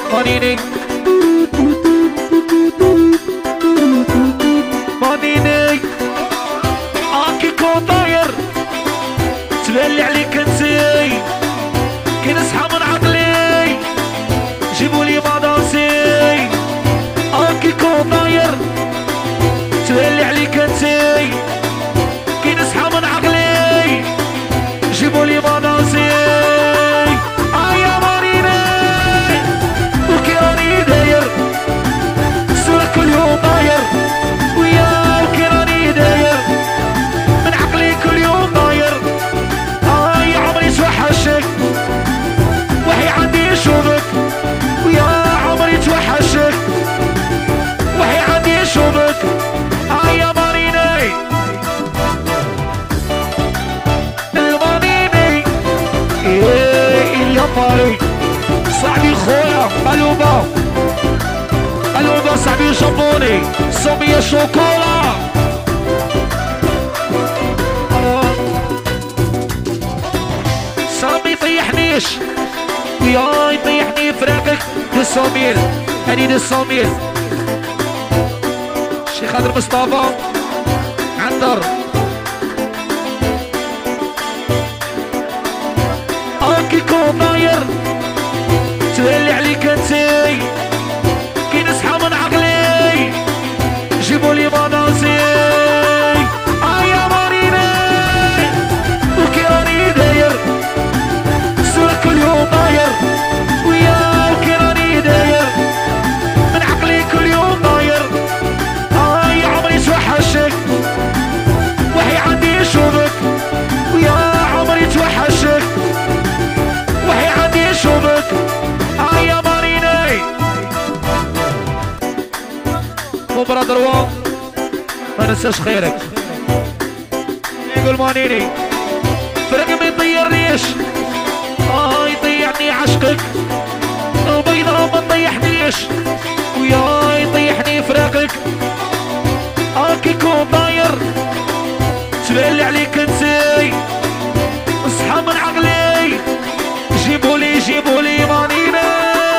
مانيني مانيني اكي كون طاير تبالي عليك انتي كي نصحى من عقلي جيبولي مادانسي اكي كون طاير تبالي عليك انتي كي نصحى من عقلي جيبولي مادانسي ايا مانيني وكي راني داير صورة كل يوم طاير ويا وكي راني داير من عقلي كل يوم طاير اي عمري توحشك وحي عندي شوفك ويا عمري توحشك وحي عندي شوفك ايا مانيني المانيني ايه يا ماري صاحبي خويا قلوبة قلوبة صاحبي جابوني سمية شوكولا سامي طيحنيش وياي طيحني فراقك للصوميل هني للصوميل شيخ خضر مصطفى عنتر اكي كون طاير تولي عليك انتي كي نصحى من عقلي جيبولي مادانسي ايا ماريني وكي راني داير صورة كل يوم طاير ويا وكي راني داير من عقلي كل يوم طاير اي عمري توحشك وحي عندي شوفك ويا عمري توحشك وحي عندي شوفك ايا ماريني برادر وان ما ننساش خيرك يقول مانيني فرق ما يطيرنيش يطيعني عشقك البيضة ما تطيحنيش ويا يطيحني فراقك اكي كون طاير تبالي عليك انتي اصحى من عقلي جيبولي مانيني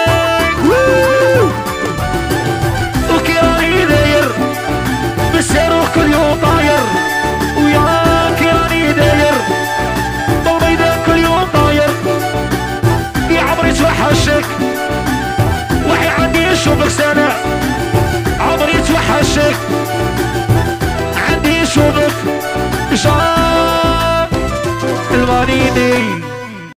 وكي راني داير بالسيروح كل يوم طاير ويا كي راني داير بالبيضة كل يوم طاير يا عمري توحشك وحي عندي شوفك سنة عمري توحشك عندي شوفك جان المانيني